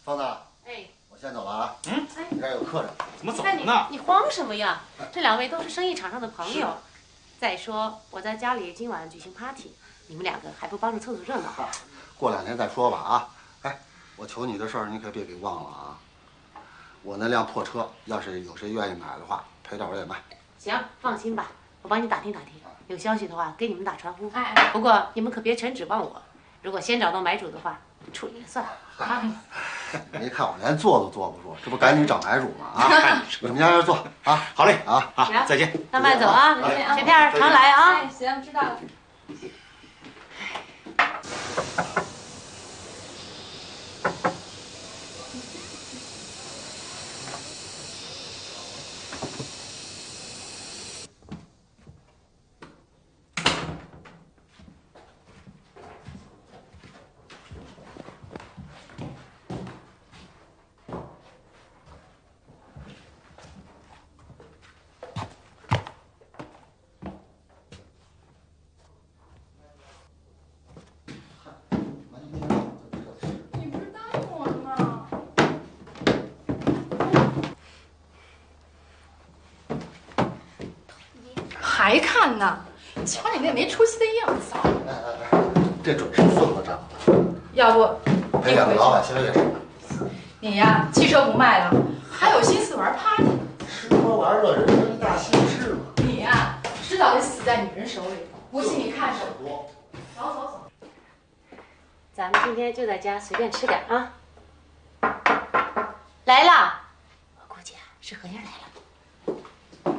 芳子， 哎， 我先走了啊。 嗯， 你这儿有客人。 怎么走哎呢？ 你慌什么呀？这两位都是生意场上的朋友。再说我在家里今晚举行 party， 你们两个还不帮着凑凑热闹？ 过2天再说吧啊！哎，我求你的事儿你可别给忘了啊！我那辆破车，要是有谁愿意买的话，赔点我也卖。 行，放心吧，我帮你打听打听，有消息的话给你们打传呼。 哎， 不过你们可别全指望我，如果先找到买主的话，处理了算了啊。 你一看我连坐都坐不住，这不赶紧找买主吗？啊，你们家人坐啊。 好嘞啊， 好，再见。 那慢走啊，雪片儿常来啊。 哎，行，知道了。你不是答应我了吗？还看呢？瞧你那没出息的样子！ 这准是孙子长的。 要不赔2个老板消业纸。 你呀，汽车不卖了，还有心思玩 party？ 吃喝玩乐，人生一大幸事嘛。 你呀，迟早得死在女人手里。不信你看着。走走走。 咱们今天就在家随便吃点啊。来了，我估计啊是何英来了。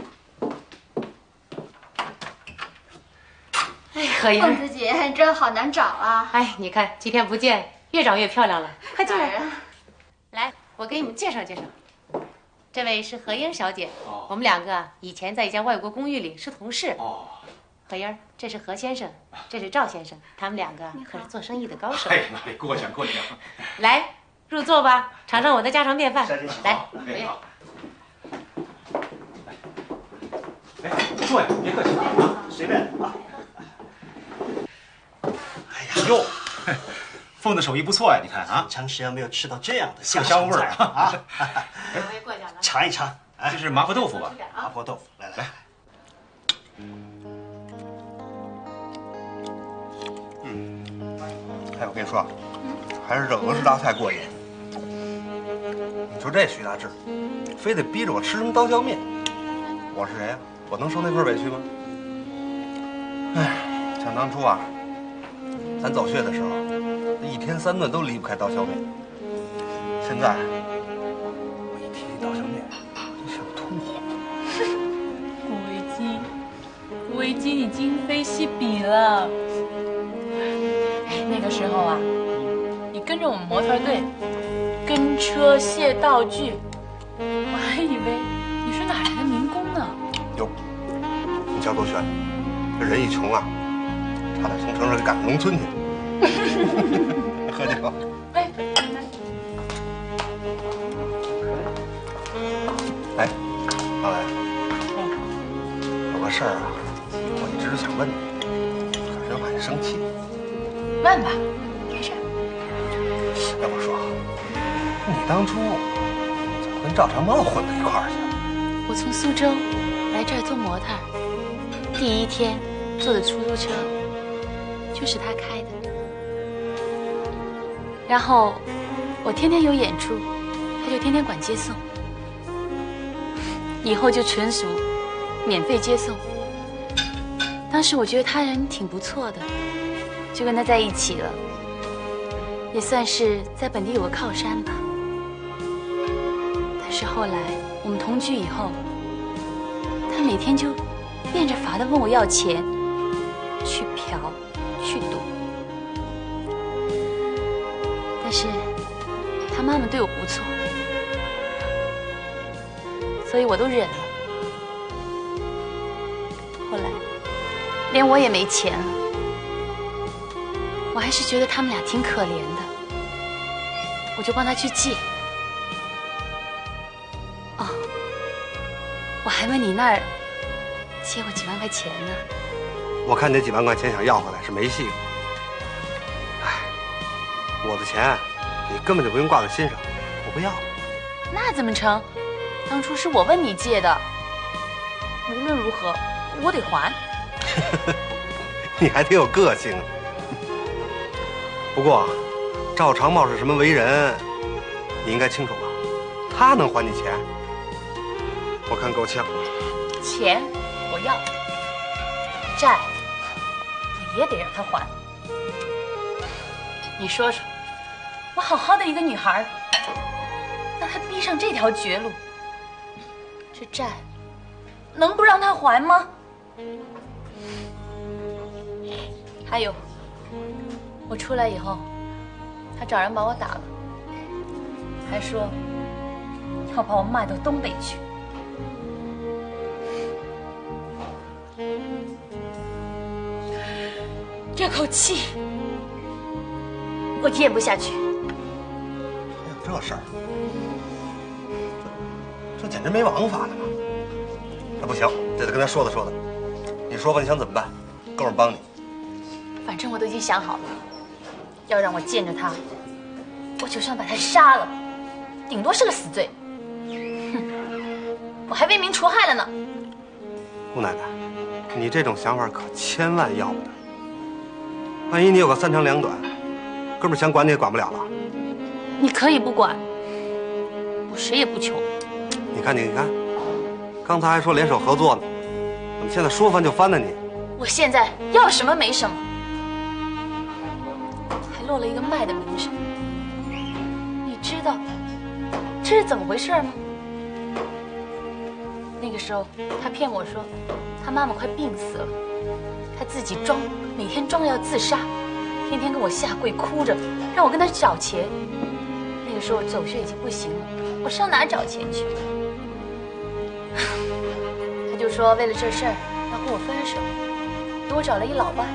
哎，何英， 凤子姐真好难找啊！ 哎，你看几天不见，越长越漂亮了，快进来。 啊！ 来，我给你们介绍介绍，这位是何英小姐， 哦我们两个以前在一家外国公寓里是同事。 哦， 何英，这是何先生，这是赵先生，他们两个可是做生意的高手。 哎，那得过奖过奖。 来，入座吧，尝尝我的家常便饭。来，何英。 哎，坐呀，别客气啊， 随便啊。 哎呀，哟，凤的手艺不错呀，你看啊， 长时间没有吃到这样的色香味儿啊！ 两位过奖了。 尝一尝，哎这，是麻婆豆腐吧？ 麻婆豆腐，来来。哎，我跟你说，还是这俄式大菜过瘾。你说这徐大志，非得逼着我吃什么刀削面，我是谁呀？我能受那份委屈吗？哎，想当初啊，咱走穴的时候，1天3顿都离不开刀削面。现在，我一提起刀削面，我就想吐。 古维基已经非昔比了。哎，那个时候啊，你跟着我们模特队，跟车卸道具，我还以为你是哪来的民工呢。 哟，你瞧多悬！这人一穷啊，差点从城市给赶到农村去。喝酒。 哎， 哎，老来，有个事儿啊，我一直想问你，可是又怕你生气。 问吧，没事。 要不说，你当初怎么跟赵长茂混到一块儿去了？ 我从苏州来这儿做模特，第1天坐的出租车就是他开的。然后我天天有演出，他就天天管接送。以后就纯属免费接送。当时我觉得他人挺不错的，就跟他在一起了，也算是在本地有个靠山吧。但是后来我们同居以后，他每天就变着法的问我要钱，去嫖，去赌。但是他妈妈对我不错，所以我都忍了。后来连我也没钱了，我还是觉得他们俩挺可怜的，我就帮他去借。哦，我还问你那儿借过几万块钱呢。 我看这几万块钱想要回来是没戏了。哎，我的钱你根本就不用挂在心上，我不要。 那怎么成？当初是我问你借的，无论如何我得还。 你还挺有个性。不过，赵长茂是什么为人，你应该清楚吧？他能还你钱？我看够呛。 钱我要，债我也得让他还。你说说，我好好的一个女孩，让他逼上这条绝路，这债能不让他还吗？还有，我出来以后，他找人把我打了，还说要把我卖到东北去。这口气我咽不下去。 还有这事儿？这简直没王法了嘛！那不行，这得跟他说道说道。你说吧，你想怎么办？哥们儿帮你。 反正我都已经想好了，要让我见着他，我就算把他杀了，顶多是个死罪。哼，我还为民除害了呢。 姑奶奶，你这种想法可千万要不得。万一你有个三长两短，哥们儿想管你也管不了了。 你可以不管，我谁也不求。 你看，刚才还说联手合作呢，怎么现在说翻就翻呢？你， 我现在要什么没什么，还落了一个卖的名声。你知道这是怎么回事吗？那个时候他骗我说他妈妈快病死了，他自己每天装要自杀，天天跟我下跪哭着，让我跟他找钱。那个时候走穴已经不行了，我上哪找钱去？他就说为了这事儿要跟我分手，给我找了一老伴。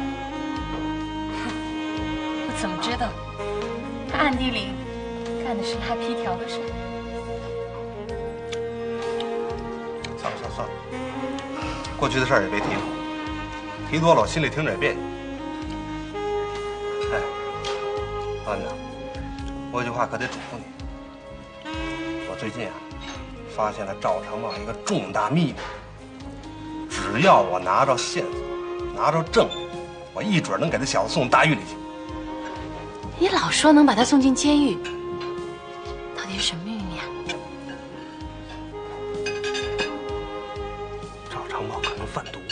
我怎么知道他暗地里干的是拉皮条的事？ 算了，过去的事儿也别提了，提多了我心里听着也别扭。哎，安娜，我有句话可得嘱咐你。我最近啊，发现了赵长茂一个重大秘密。只要我拿着线索，拿着证据，我一准能给他小子送大狱里去。 你老说能把他送进监狱，到底是什么秘密啊？ 赵长茂可能贩毒。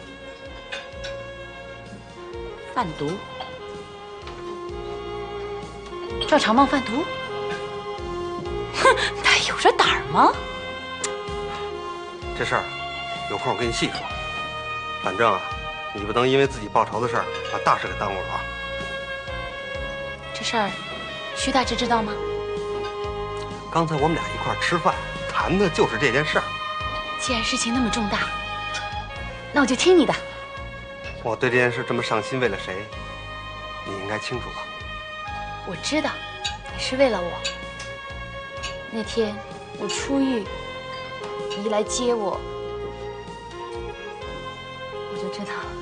贩毒？赵长茂贩毒？哼，他有这胆儿吗？ 这事儿有空我跟你细说。反正啊，你不能因为自己报仇的事儿把大事给耽误了啊。 这事儿，徐大志知道吗？ 刚才我们俩一块儿吃饭，谈的就是这件事儿。 既然事情那么重大，那我就听你的。 我对这件事这么上心，为了谁？你应该清楚吧？ 我知道，你是为了我。那天我出狱，你一来接我，我就知道了。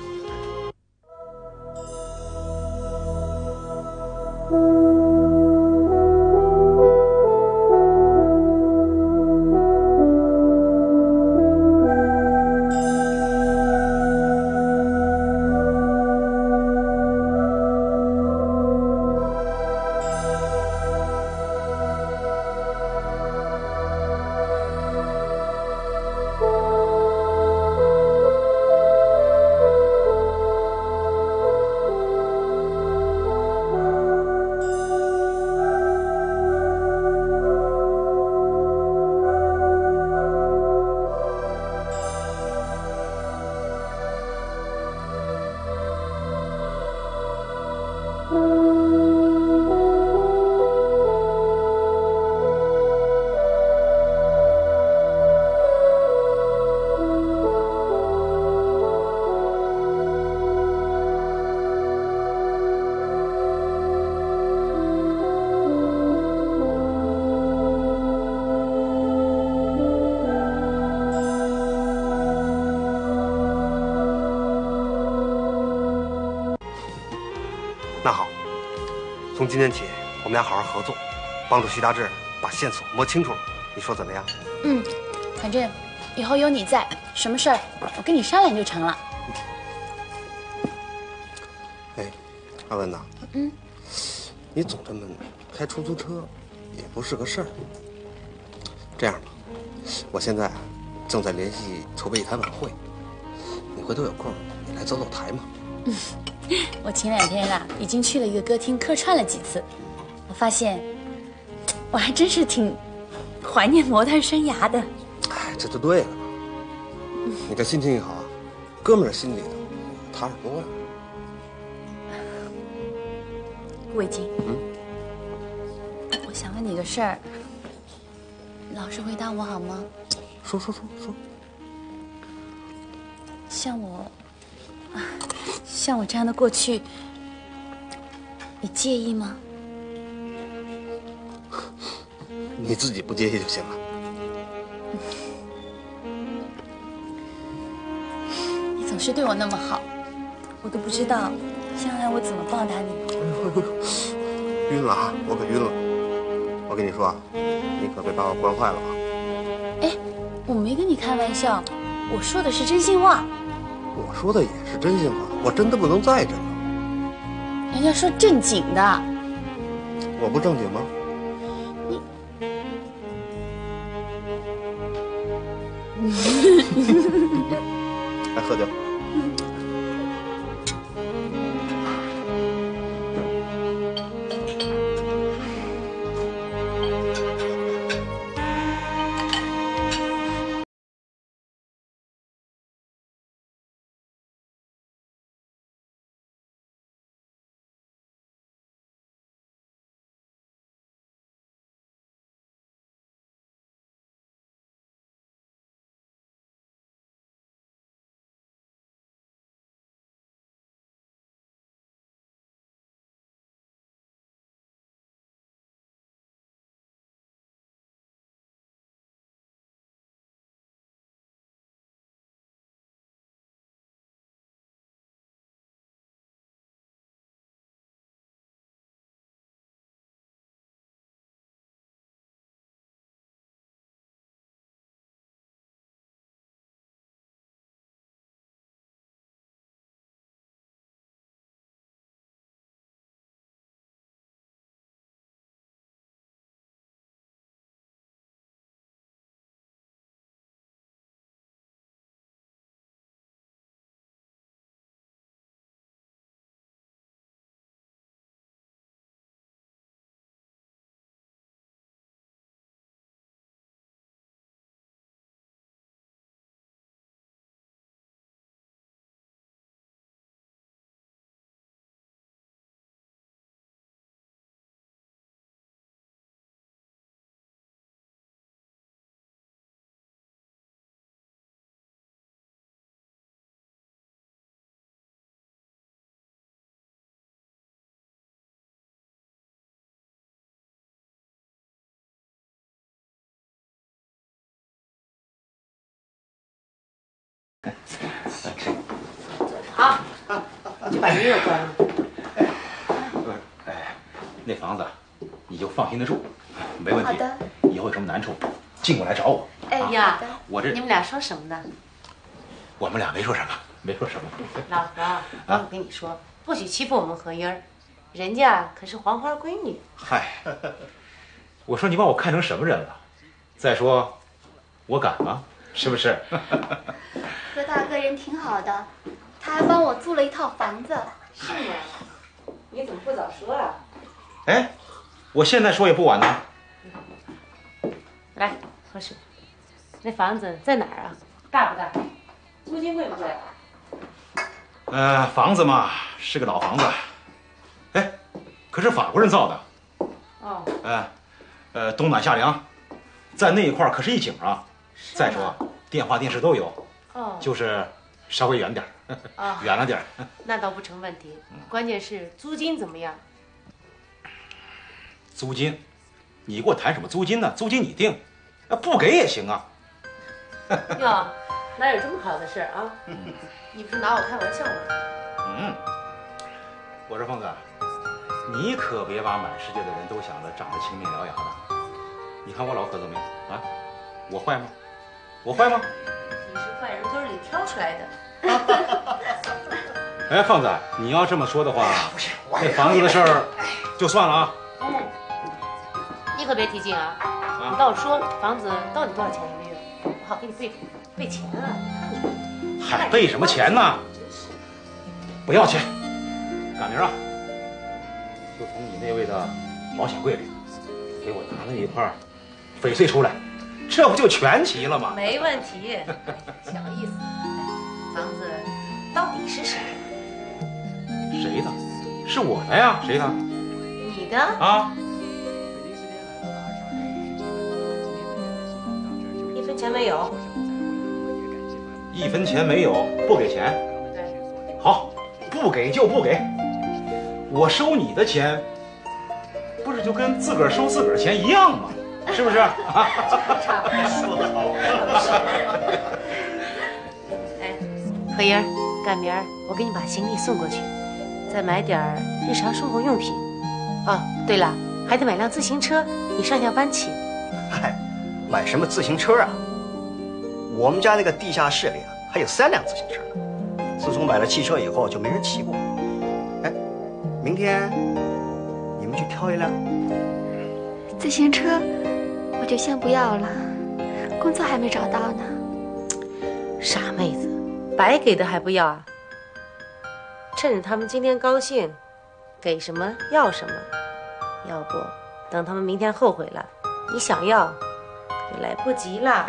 那好，从今天起， 我们俩好好合作，帮助徐大志把线索摸清楚了，你说怎么样？ 嗯，反正以后有你在，什么事儿我跟你商量就成了。 哎，阿文呐， 嗯， 你总这么开出租车，也不是个事儿。这样吧，我现在正在联系筹备一台晚会，你回头有空你来走走台嘛。 我前2天啊，已经去了一个歌厅客串了几次，我发现我还真是挺怀念模特生涯的。 哎，这就对了嘛。你这心情一好，哥们儿心里头踏实多了。 顾伟京，我想问你个事儿，老实回答我好吗？ 说。 像我这样的过去，你介意吗？ 你自己不介意就行了。 你总是对我那么好，我都不知道将来我怎么报答你。 晕了啊，我可晕了。我跟你说啊，你可别把我惯坏了啊。 哎，我没跟你开玩笑，我说的是真心话。 我说的也是真心话，我真的不能再真了。 人家说正经的。 我不正经吗？来喝酒。 好，我去把音乐关了。 那房子你就放心的住，没问题。 好的。 以后有什么难处，尽管来找我。 哎呀好的， 我这你们俩说什么呢？ 我们俩没说什么，没说什么。 老何，我跟你说，不许欺负我们何英儿，人家可是黄花闺女。 嗨，我说你把我看成什么人了？再说，我敢吗？是不是？ 何大哥人挺好的，他还帮我租了一套房子。 是吗？你怎么不早说啊？ 哎，我现在说也不晚呢。 来，喝水。那房子在哪儿啊？大不大？租金贵不贵？ 房子嘛是个老房子，哎，可是法国人造的。 哦。 冬暖夏凉，在那一块儿可是一景啊。再说电话电视都有。 哦。 就是稍微远点儿。 哦。 远了点儿。 那倒不成问题，关键是租金怎么样？ 租金，你给我谈什么租金呢？租金你定，不给也行啊。 哟，哪有这么好的事儿啊？你不是拿我开玩笑吗？ 我说凤子， 你可别把满世界的人都想着长得青面獠牙的。你看我老可怎么样啊？我坏吗？我坏吗？ 你是坏人堆里挑出来的。 哎，胖子，你要这么说的话，那房子的事儿就算了啊。 你可别提劲啊！你倒说房子到底多少钱一个月，我好给你备钱啊！ 嗨，备什么钱呢？不要钱，赶明儿啊，就从你那位的保险柜里给我拿那一块翡翠出来，这不就全齐了吗？ 没问题，小意思。房子到底是谁的？ 谁的？是我的呀，谁的？ 你的啊 ？1分钱没有。 1分钱没有，不给钱。 对。 好，不给就不给。我收你的钱，不是就跟自个儿收自个儿钱一样吗？是不是？ 差不多。 说得好。 哎，何英儿，赶明儿我给你把行李送过去，再买点日常生活用品。哦，对了，还得买辆自行车，你上下班骑。 嗨，买什么自行车啊？我们家那个地下室里啊，还有3辆自行车呢。自从买了汽车以后，就没人骑过。哎，明天你们去挑一辆。 自行车我就先不要了，工作还没找到呢。 傻妹子，白给的还不要啊？趁着他们今天高兴，给什么要什么，要不等他们明天后悔了，你想要就来不及了。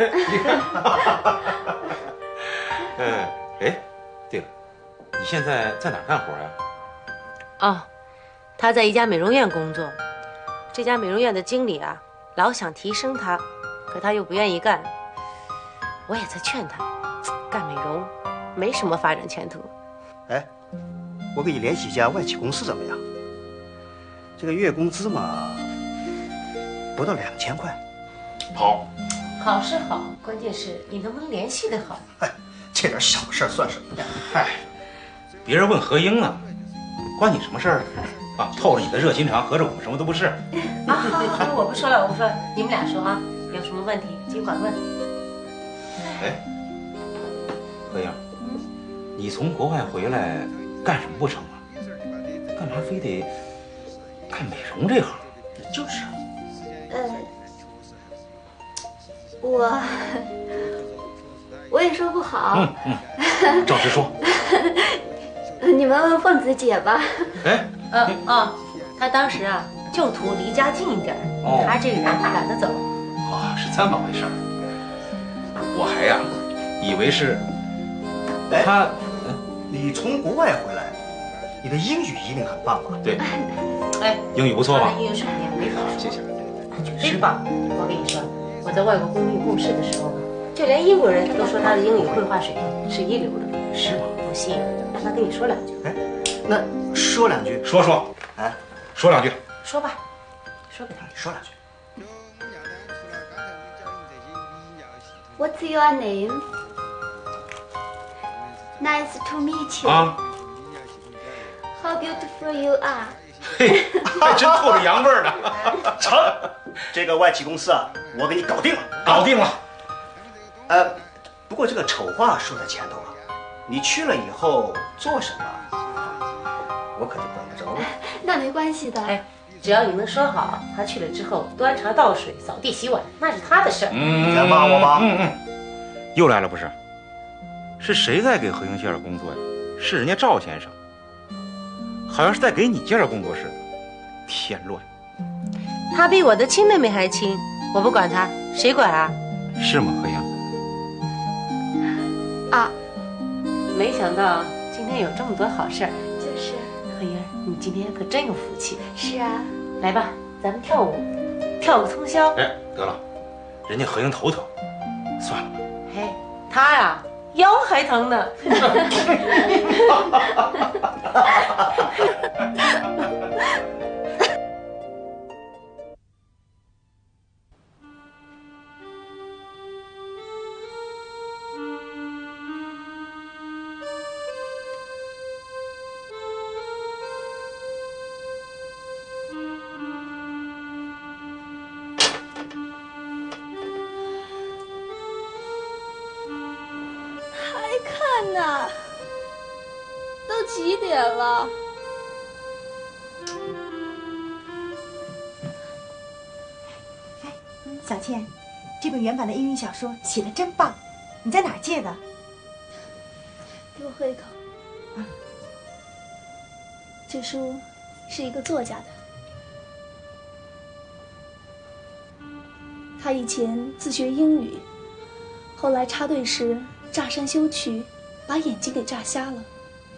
哎，对了，你现在在哪儿干活呀？ 哦，他在一家美容院工作，这家美容院的经理啊，老想提升他，可他又不愿意干。我也在劝他，干美容没什么发展前途。 哎，我给你联系一家外企公司怎么样？这个月工资嘛，不到2000块。 好， 好是好，关键是你能不能联系得好。 哎，这点小事算什么？ 嗨，别人问何英呢，关你什么事儿啊？透着你的热心肠，合着我们什么都不是。 啊，好，我不说了，我不说了，你们俩说啊，有什么问题尽管问。 哎，何英，你从国外回来干什么不成啊？干嘛非得干美容这行？ 就是啊。 我也说不好。 照实说。 你们问凤子姐吧。 哎， 他当时啊就图离家近一点，他这个人懒得走。 啊，是这么回事儿。我还呀，以为是他。 你从国外回来，你的英语一定很棒吧？ 对。 哎， 英语不错吧？ 英语水平没法说。 谢谢。 绝对棒！我跟你说，我在外国公寓共事的时候，就连英国人都说他的英语绘画水平是一流的。 是吗？ 不信，让他跟你说两句。 哎，那说两句。 说。 哎， 说两句。 说吧，说给他。 说两句。 What's your name? Nice to meet you. 啊。 How beautiful you are. 嘿，还真透着洋味儿呢。 成，这个外企公司啊，我给你搞定了。 搞定了。 不过这个丑话说在前头啊，你去了以后做什么，我可就管不着了。 那没关系的。 哎，只要你能说好，他去了之后端茶倒水、扫地洗碗，那是他的事儿。 你在骂我吗？ 又来了不是？是谁在给何英介绍工作呀？是人家赵先生。好像是在给你介绍工作似的，添乱。 他比我的亲妹妹还亲，我不管他，谁管啊？ 是吗，何英？ 啊， 没想到今天有这么多好事儿。 就是。 何英，你今天可真有福气。 是啊。 来吧，咱们跳舞，跳个通宵。 哎，得了，人家何英头疼，算了。 嘿，他呀，腰还疼呢。 哪，都几点了？ 哎，小倩，这本原版的英语小说写的真棒，你在哪儿借的？ 给我喝一口。啊，这书是一个作家的，他以前自学英语，后来插队时炸山修渠，把眼睛给炸瞎了。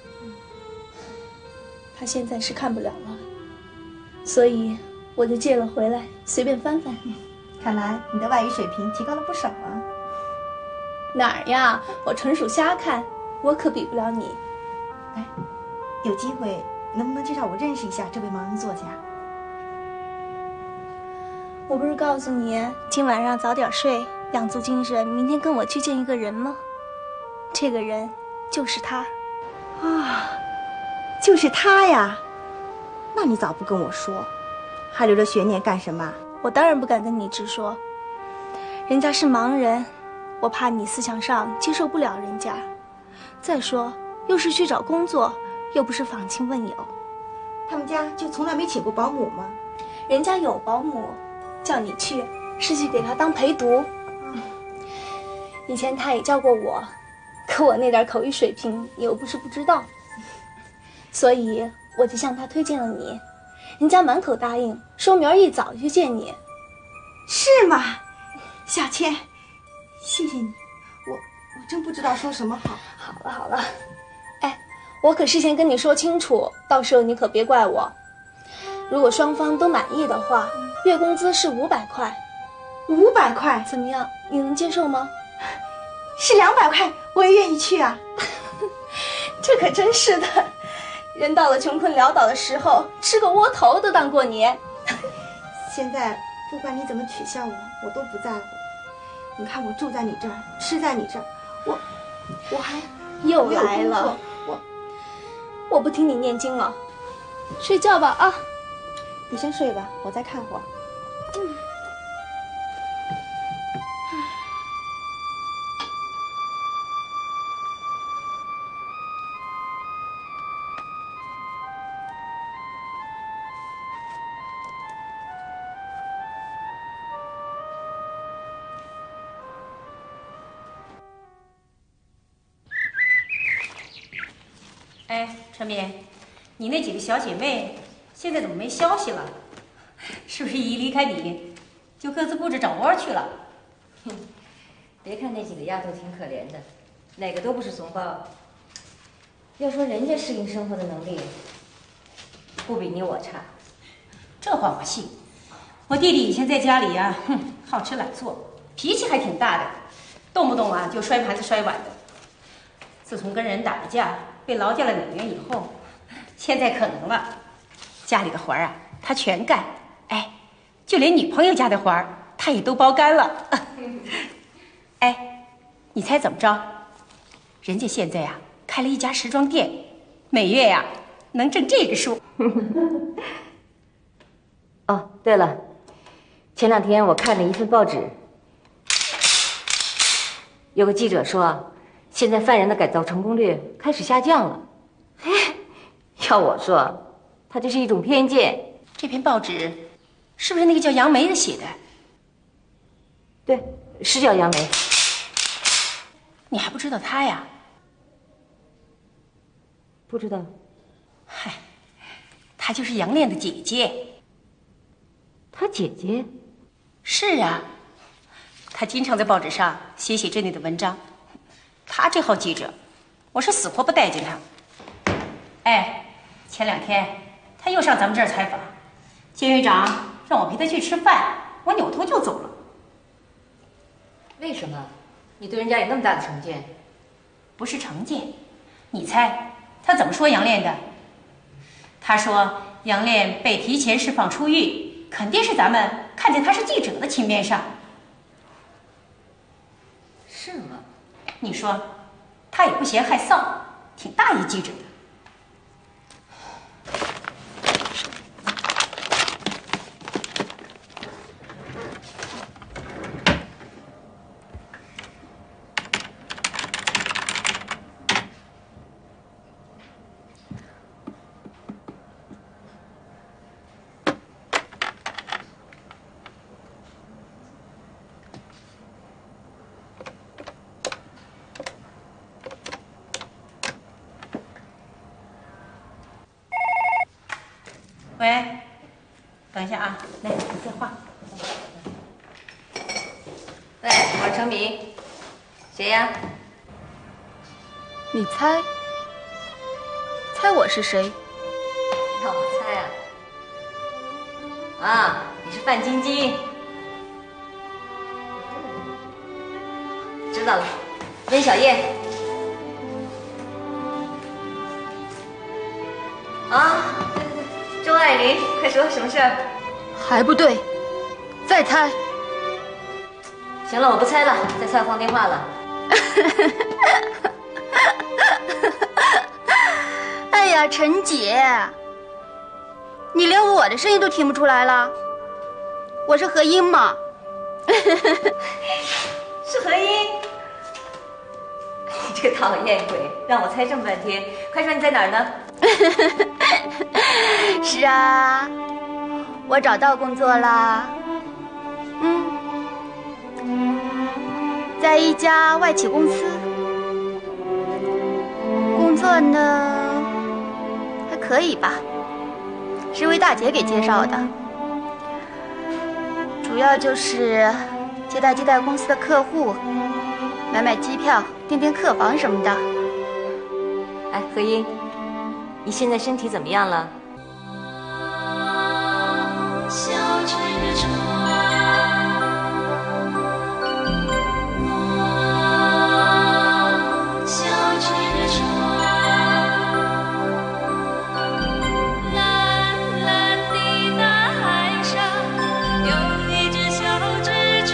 他现在是看不了了，所以我就借了回来，随便翻翻。 看来你的外语水平提高了不少啊。 哪儿呀？我纯属瞎看，我可比不了你。 哎，有机会能不能介绍我认识一下这位盲人作家？ 我不是告诉你今晚上早点睡，养足精神，明天跟我去见一个人吗？这个人就是他。 啊，就是他呀？那你早不跟我说，还留着悬念干什么？ 我当然不敢跟你直说，人家是盲人，我怕你思想上接受不了人家。再说，又是去找工作，又不是访亲问友。 他们家就从来没请过保姆吗？ 人家有保姆，叫你去是去给他当陪读。以前他也教过我，可我那点口语水平你又不是不知道，所以我就向他推荐了你。人家满口答应，说明儿一早就见你。 是吗？小倩，谢谢你，我真不知道说什么好。 好了好了，哎，我可事先跟你说清楚，到时候你可别怪我。如果双方都满意的话，月工资是500块。 500块？ 怎么样？你能接受吗？ 是200块，我也愿意去啊。 这可真是的，人到了穷困潦倒的时候，吃个窝头都当过年。 现在不管你怎么取笑我都不在乎。你看我住在你这儿，吃在你这儿，我还又来了。我不听你念经了，睡觉吧啊！ 你先睡吧，我再看会儿。 哎，陈敏，你那几个小姐妹现在怎么没消息了？是不是一离开你，就各自顾着找窝去了？ 别看那几个丫头挺可怜的，哪个都不是怂包。要说人家适应生活的能力，不比你我差。 这话我信。我弟弟以前在家里呀，好吃懒做，脾气还挺大的，动不动啊就摔盘子摔碗的。自从跟人打了架，被劳驾了2年以后，现在可能了，家里的活啊他全干，哎，就连女朋友家的活儿他也都包干了。哎，你猜怎么着？人家现在呀开了一家时装店，每月呀能挣这个数。 哦，对了，前2天我看了一份报纸，有个记者说，现在犯人的改造成功率开始下降了。哎，要我说，他这是一种偏见。 这篇报纸是不是那个叫杨梅的写的？ 对，是叫杨梅。 你还不知道她呀？ 不知道。 嗨，她就是杨炼的姐姐。 她姐姐？ 是啊，她经常在报纸上写这类的文章。她这号记者，我是死活不待见她。哎，前2天她又上咱们这儿采访，监狱长让我陪她去吃饭，我扭头就走了。 为什么？你对人家有那么大的成见？ 不是成见，你猜他怎么说杨炼的？他说杨炼被提前释放出狱，肯定是咱们看见他是记者的情面上。 是吗？ 你说，他也不嫌害臊，挺大一记者的。 等一下啊，来，我再画。 喂，我是程敏，谁呀？ 你猜？猜我是谁？ 让我猜啊！啊，你是范晶晶。知道了，温小燕。啊，对，周爱玲，快说什么事儿？ 还不对，再猜。 行了，我不猜了，再猜我放电话了。 哎呀，陈姐，你连我的声音都听不出来了？我是何英嘛。 是何英。你这个讨厌鬼，让我猜这么半天，快说你在哪儿呢？ 是啊，我找到工作啦。在一家外企公司工作呢，还可以吧，是位大姐给介绍的，主要就是接待公司的客户，买机票，订客房什么的。 哎，何英，你现在身体怎么样了？小纸船，小纸船，蓝蓝的大海上有一只小纸船，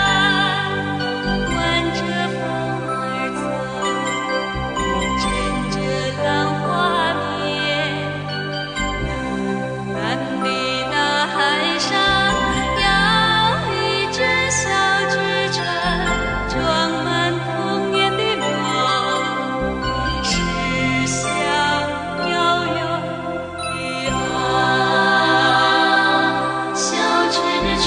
管着风儿走，乘着浪花面，蓝蓝的大海上有一只小纸船，装满童年的梦，驶向遥远的岸。小纸船，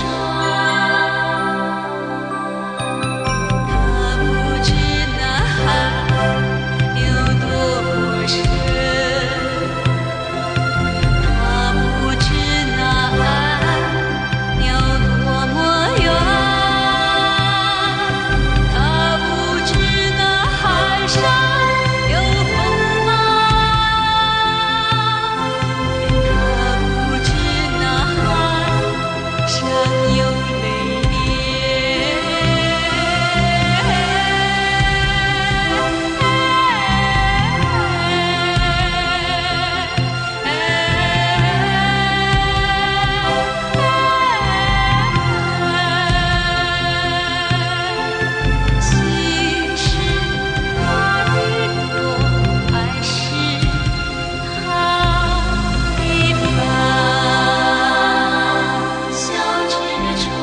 它不知那海有多深，它不知那岸有多么远，它不知那海上有风浪，它不知那海上有泪其实我的多爱是他的帆，小纸船。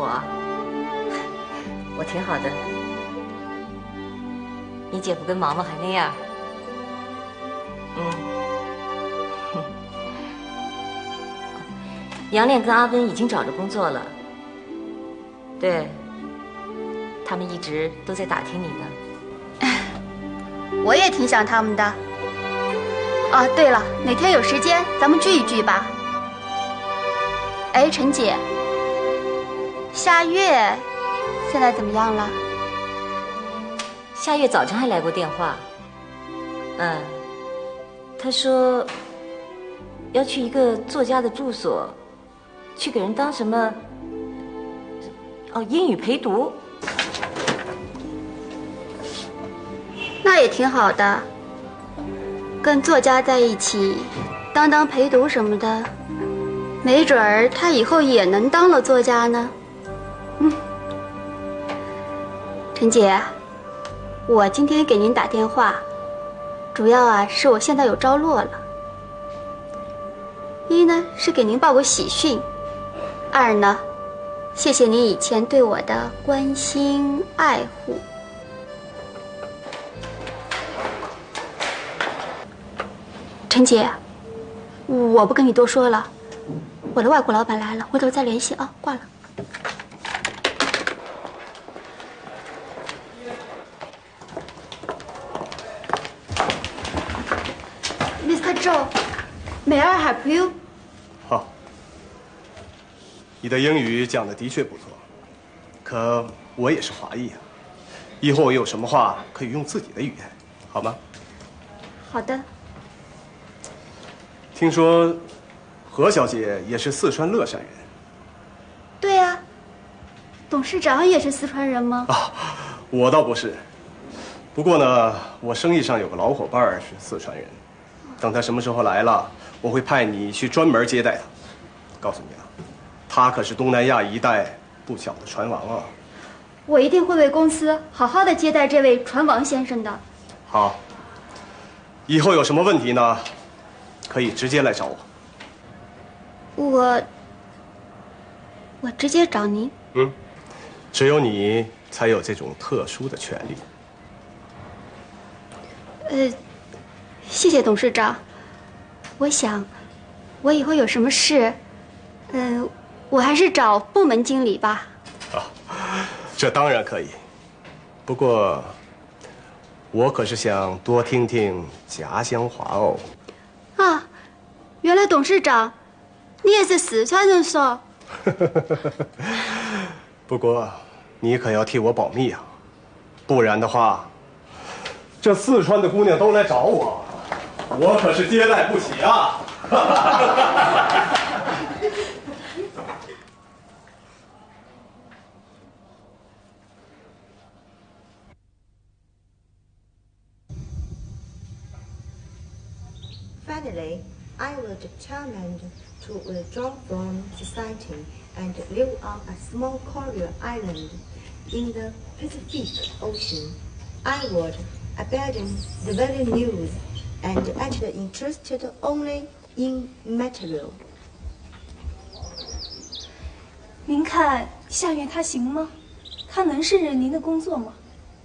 我挺好的。你姐夫跟毛毛还那样。杨炼跟阿温已经找着工作了。对，他们一直都在打听你呢。 我也挺想他们的。哦，对了，哪天有时间咱们聚一聚吧。哎，陈姐，夏月现在怎么样了？ 夏月早晨还来过电话。他说要去一个作家的住所，去给人当什么？英语陪读。 那也挺好的，跟作家在一起，当陪读什么的，没准儿他以后也能当了作家呢。陈姐，我今天给您打电话，主要是我现在有着落了。一呢是给您报个喜讯，二呢，谢谢您以前对我的关心爱护。陈姐，我不跟你多说了，我的外国老板来了，回头再联系啊，挂了。Mr. Zhou, may I help you? 好，你的英语讲的的确不错，可我也是华裔啊，以后有什么话可以用自己的语言，好吗？ 好的。 听说何小姐也是四川乐山人。 对呀，董事长也是四川人吗？ 我倒不是，不过呢，我生意上有个老伙伴是四川人，等他什么时候来了，我会派你去专门接待他。告诉你啊，他可是东南亚一带不小的船王啊。 我一定会为公司好好的接待这位船王先生的。 好，以后有什么问题呢？可以直接来找我。我直接找您？只有你才有这种特殊的权利。 谢谢董事长。我想，我以后有什么事，我还是找部门经理吧。 这当然可以，不过我可是想多听听家乡话哦。原来董事长，你也是四川人嗦。不过，你可要替我保密啊，不然的话，这四川的姑娘都来找我，我可是接待不起啊。 Finally, I was determined to withdraw from society and live on a small coral island in the Pacific Ocean. I would abandon the very news and actually interested only in material. 您看夏月他行吗？他能胜任您的工作吗？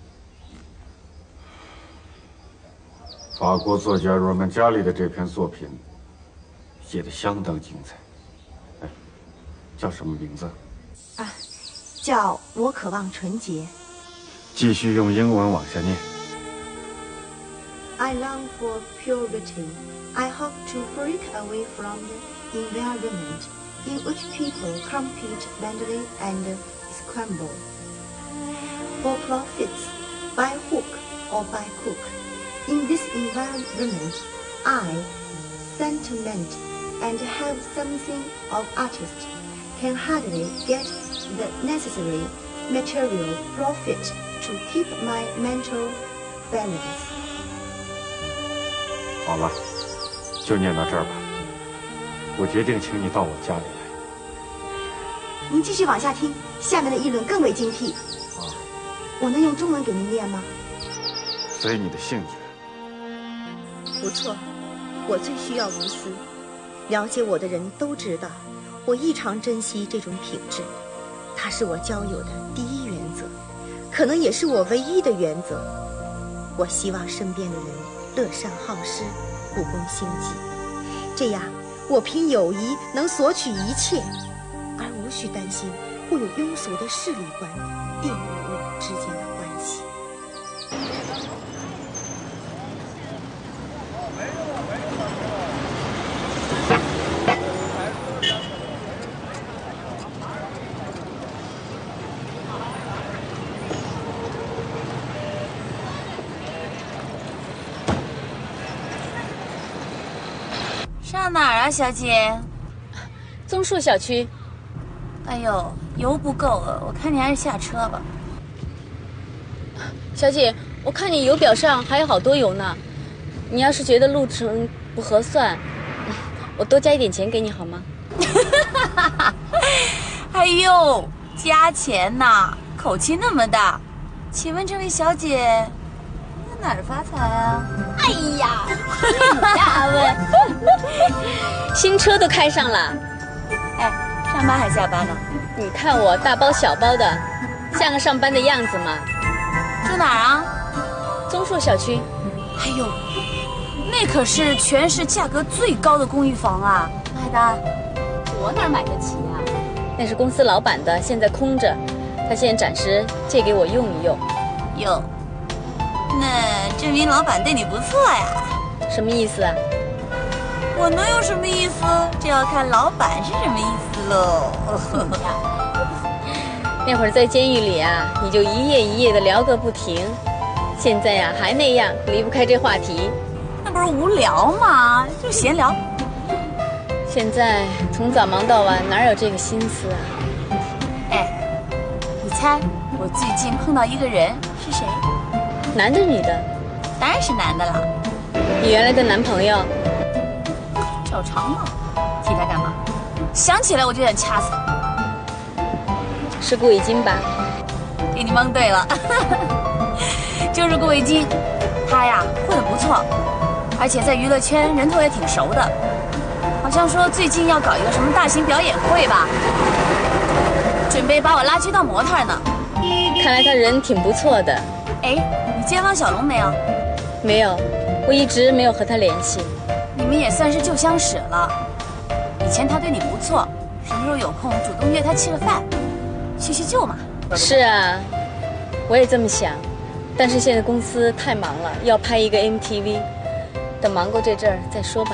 法国作家罗曼加里的这篇作品写得相当精彩。哎，叫什么名字？ 叫我渴望纯洁。 继续用英文往下念。 I long for purity. I hope to break away from the environment in which people compete blindly and scramble for profits by hook or by crook. In this environment, I, sentiment, and have something of artist, can hardly get the necessary material profit to keep my mental balance. 好了，就念到这儿吧。我决定请你到我家里来。 您继续往下听，下面的议论更为精辟。我能用中文给您念吗？ 随你的兴趣。 不错，我最需要无私。了解我的人都知道，我异常珍惜这种品质。 它是我交友的第一原则，可能也是我唯一的原则。我希望身边的人乐善好施，不攻心计，这样我凭友谊能索取一切，而无需担心会有庸俗的势力观玷污我们之间的关系。 上哪儿啊，小姐？ 棕树小区。 哎呦，油不够了，我看你还是下车吧。 小姐，我看你油表上还有好多油呢，你要是觉得路程不合算，我多加一点钱给你好吗？ 哎呦，加钱呐，口气那么大。请问这位小姐，哪儿发财啊？ 哎呀，你大问，新车都开上了。 哎，上班还下班呢？ 你看我大包小包的，像个上班的样子吗？ 住哪儿啊？ 棕树小区。 哎呦，那可是全市价格最高的公寓房啊！买的？ 我哪买得起啊？那是公司老板的，现在空着，他现在暂时借给我用一用。 哟，那证明老板对你不错呀。 什么意思啊？ 我能有什么意思？这要看老板是什么意思喽。 那会儿在监狱里啊，你就一夜一夜的聊个不停，现在呀还那样，离不开这话题。 那不是无聊吗？就闲聊。 现在从早忙到晚，哪有这个心思啊？ 哎，你猜我最近碰到一个人是谁？ 男的女的？ 当然是男的了。 你原来的男朋友？ 找茬嘛，提他干嘛？想起来我就想掐死他。 是顾伟金吧？ 给你蒙对了，就是顾伟金。他呀混得不错，而且在娱乐圈人头也挺熟的。好像说最近要搞一个什么大型表演会吧，准备把我拉去当模特呢。 看来他人挺不错的。 哎，你接访小龙没有？ 没有，我一直没有和他联系。 你们也算是旧相识了。以前他对你不错，什么时候有空主动约他吃个饭，叙叙旧嘛。 是啊，我也这么想，但是现在公司太忙了，要拍一个 MTV， 等忙过这阵儿再说吧。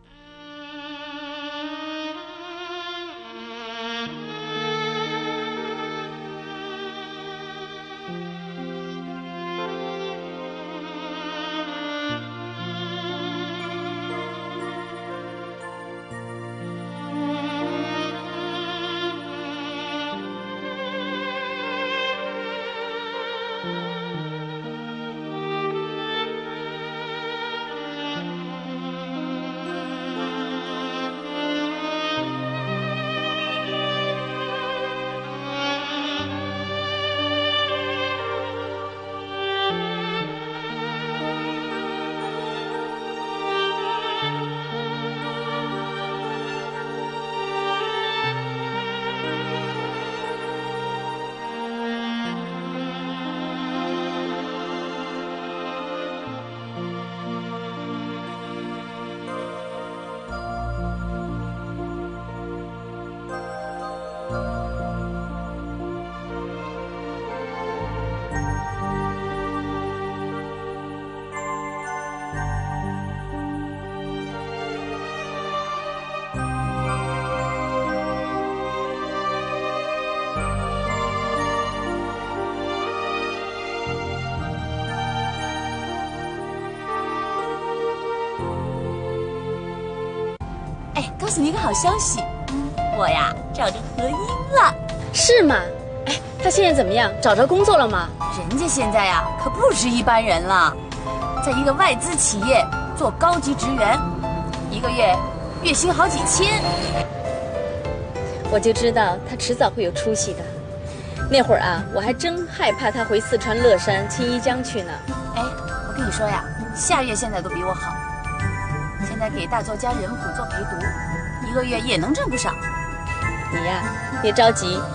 告诉你一个好消息，我呀找着合音了。 是吗？哎，他现在怎么样？找着工作了吗？ 人家现在呀可不是一般人了，在一个外资企业做高级职员，1个月月薪好几千。 我就知道他迟早会有出息的。那会儿啊，我还真害怕他回四川乐山、青衣江去呢。 哎，我跟你说呀，夏月现在都比我好，现在给大作家任普做陪读，1个月也能挣不少。 你呀，别着急，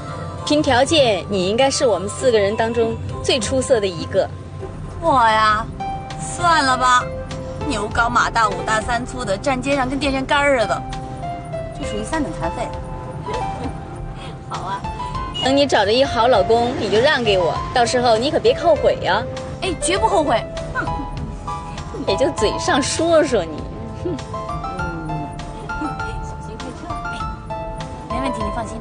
凭条件，你应该是我们4个人当中最出色的一个。 我呀，算了吧，牛高马大5大3粗的，站街上跟电线杆似的，就属于3等残废。 好啊，等你找着一个好老公，你就让给我，到时候你可别后悔呀。 哎，绝不后悔。 也就嘴上说说你。 小心开车。哎，没问题，你放心。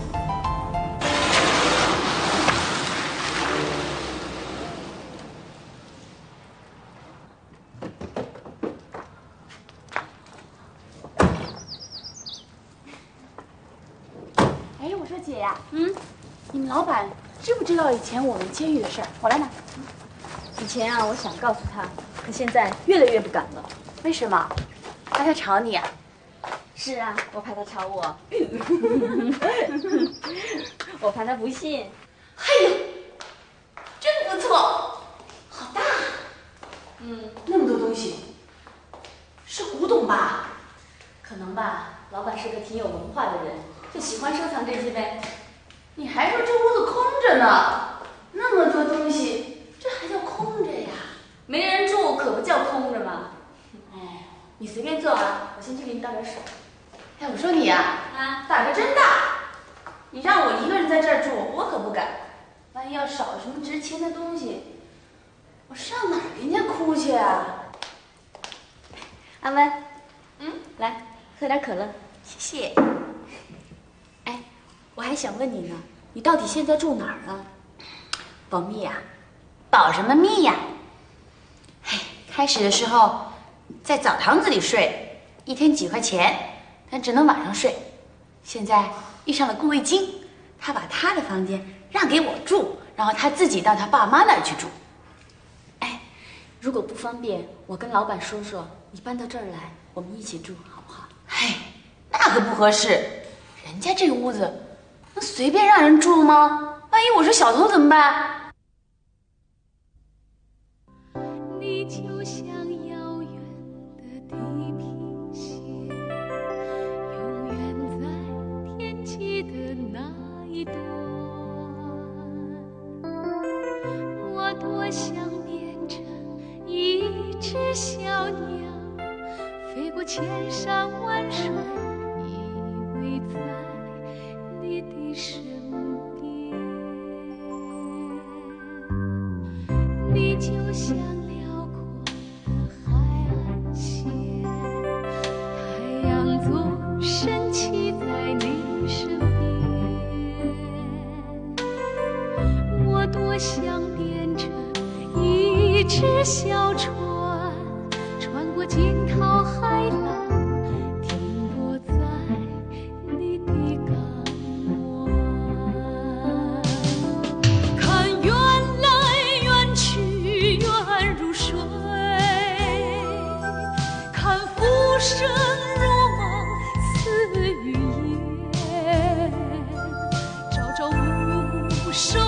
哎，我说姐呀，你们老板知不知道以前我们监狱的事儿？我来拿。 以前啊，我想告诉他，可现在越来越不敢了。 为什么？怕他吵你啊？ 是啊，我怕他吵我。我怕他不信。 哎呦，真不错，好大。那么多东西，是古董吧？ 可能吧，老板是个挺有文化的人，就喜欢收藏这些呗。 你还说这屋子空着呢，那么多东西，这还叫空着呀？ 没人住可不叫空着吗？ 哎，你随便坐啊， 我先去给你倒点水。 哎，我说你呀，胆可真大！你让我一个人在这儿住，我可不敢。万一要少了什么值钱的东西，我上哪儿给人家哭去啊？ 阿温，来喝点可乐。 谢谢。 哎，我还想问你呢，你到底现在住哪儿啊？ 保密呀？保什么密呀？哎，开始的时候在澡堂子里睡，1天几块钱，但只能晚上睡。现在遇上了顾卫京，他把他的房间让给我住，然后他自己到他爸妈那儿去住。 哎，如果不方便，我跟老板说说，你搬到这儿来，我们一起住，好不好？ 嘿，那可不合适，人家这屋子能随便让人住吗？万一我是小偷怎么办？ 你就像遥远的地平线，永远在天际的那一端。我多想变成一只小鸟，飞过千山万水，依偎在你的身边。你就像辽阔的海岸线，太阳总升起在你身边。我多想变成一只小船，穿过惊涛骇浪，停泊在你的港湾。看缘来缘去缘如水，看浮生如梦似云烟，朝朝暮暮守